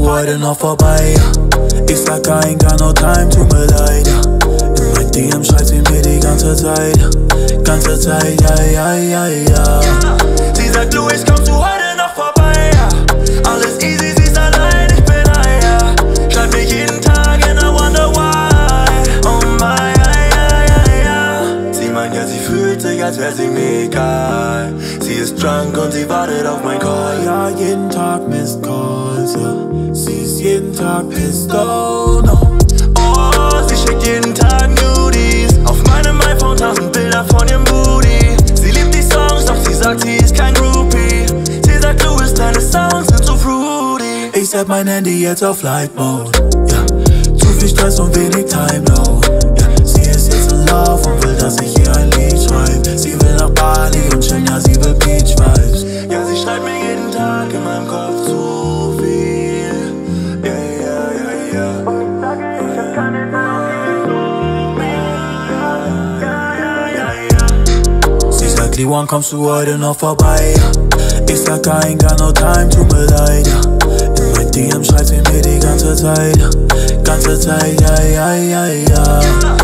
heute noch vorbei. Ich sag I ain't got no time, tut mir leid. In mein DM schreibt sie mir die ganze Zeit, ja, ja, ja. Sie sagt, Louis, kommst du heute noch vorbei? Alles easy, sie ist allein, ich bin ja. Schreib mich jeden Tag and I wonder why. Oh my, ja. Sie meint ja, sie fühlt sich, als wär sie mir egal. Sie ist drunk und sie wartet auf mein Call. Ja, jeden Tag Missed Calls, ja. Sie ist jeden Tag pissed, oh no. Oh, sie schickt jeden Tag Nudies. Auf meinem iPhone 1000 Bilder von ihrem Booty. Sie liebt die Songs, doch sie sagt, sie ist kein Groupie. Sie sagt, Louis, deine Sounds sind so fruity. Ich set mein Handy jetzt auf Flight Mode, ja. Zu viel Stress und wenig Time Load, ja. Sie ist jetzt in Love und will, dass ich ihr ein Lied schreibe. Sie will nach Bali und chillen, ja, sie will Beach Vibes. Ja, sie schreibt mir jeden Tag in meinem Kopf zu viel. Ja. Und ich sage, ich hab keine Zeit. Sie sagt, Liwan, kommst du heute noch vorbei? Ich sag, I ain't got no time, tut mir leid. In mein DM schreibt sie mir die ganze Zeit, ja, ja, ja.